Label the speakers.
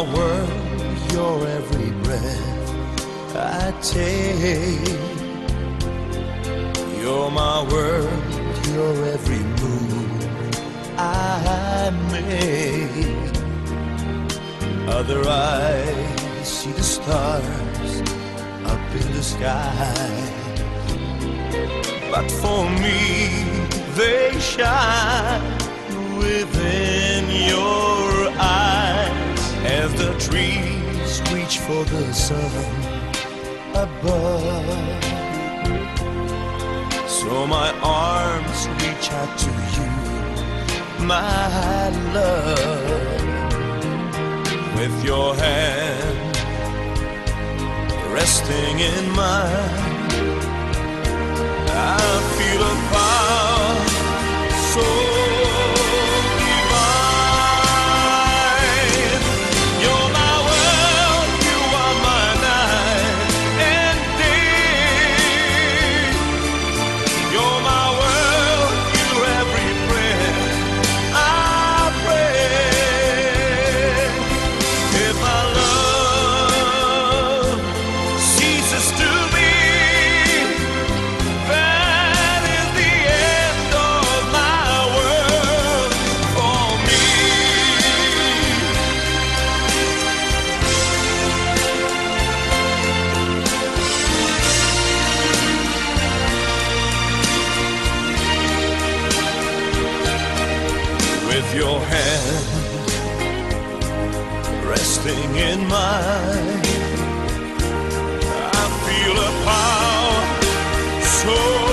Speaker 1: world, you're every breath I take. You're my world, you're every move I make. Other eyes see the stars up in the sky, but for me they shine within your eyes, as the trees reach for the sun above. So my arms reach out to you, my love. With your hand resting in mine, I feel a power so divine. You're my world, you are my night and day. You're my world, you every breath I breathe. If my love ceases to be, that is the end of my world for me. With your hand resting in mine, I feel a power so